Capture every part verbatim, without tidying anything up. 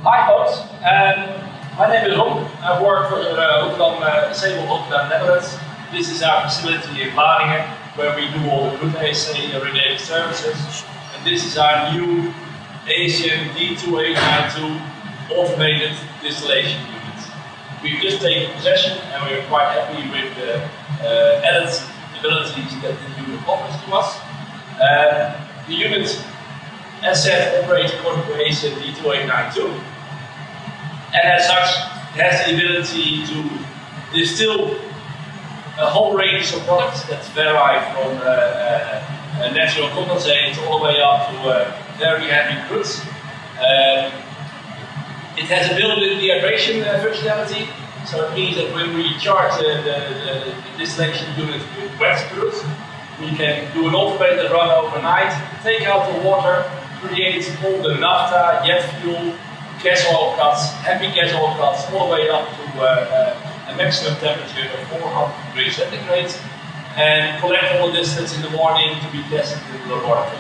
Hi folks, um, my name is Ron. I work for uh, uh, Saybolt, Netherlands. This is our facility in Vlaardingen, where we do all the good A S A related services. And this is our new Asian D two eight nine two automated distillation unit. We've just taken possession and we're quite happy with the uh, added abilities that the unit offers to us. Uh, the unit, as said, operates according to Asian D two eight nine two, and as such has the ability to distill a whole range of products that vary from uh, uh, natural condensates all the way up to uh, very heavy crudes. Um, it has a built-in dehydration uh, functionality, so it means that when we charge uh, the, the, the distillation unit with wet crudes, we can do an automated run overnight, take out the water, create all the naphtha, jet fuel, gas oil cuts, heavy gas oil cuts, all the way up to uh, uh, a maximum temperature of four hundred degrees centigrade, and collect all the distillates in the morning to be tested in the laboratory.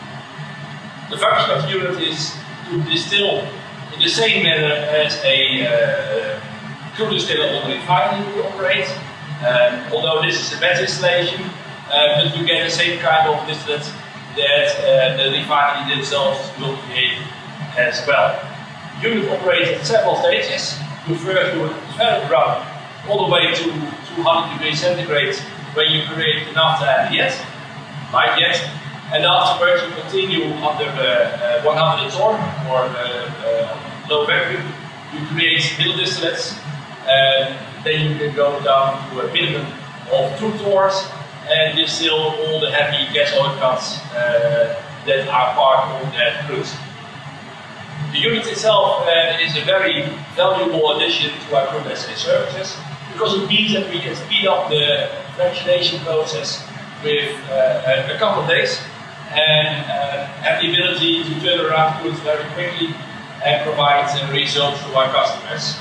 The function of the unit is to distill in the same manner as a uh, crude distiller on the refinery would operate, um, although this is a wet distillation, uh, but you get the same kind of distillate that uh, the refinery themselves will create as well. The unit operates at several stages. You first do a development run all the way to two hundred degrees centigrade when you create the naphtha and the jet, light jet, and afterwards you continue under uh, uh, one hundred torr or uh, uh, low vacuum. You create middle distillates, and then you can go down to a minimum of two torrs and distill all the heavy gas oil cuts uh, that are part of that crude. The unit itself uh, is a very valuable addition to our crude assay services because it means that we can speed up the fractionation process with uh, a couple of days and uh, have the ability to turn around crude very quickly and provide uh, results to our customers.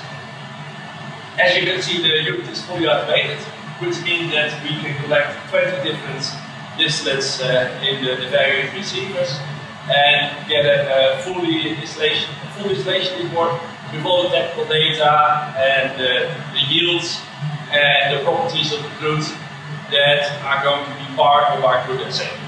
As you can see, the unit is fully automated, which means that we can collect twenty different distillates uh, in the, the various receivers and get a, a fully distillation, a full distillation report with all the technical data and uh, the yields and the properties of the crude that are going to be part of our crude assay.